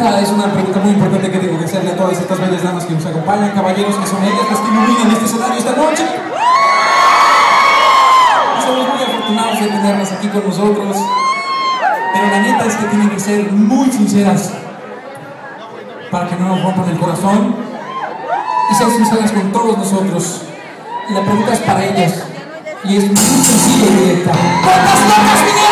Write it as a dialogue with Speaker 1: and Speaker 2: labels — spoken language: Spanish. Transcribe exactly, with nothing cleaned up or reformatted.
Speaker 1: esta es una pregunta muy importante que tengo que hacerle a todas estas bellas damas que nos acompañan, caballeros, que son ellas las que iluminan este escenario esta noche. Somos muy afortunados de tenerlas aquí con nosotros, pero la neta es que tienen que ser muy sinceras para que no nos rompan el corazón y ser sinceras con todos nosotros. Y la pregunta es para ellas y es muy sencilla y directa. ¿Cuántas locas vinieron?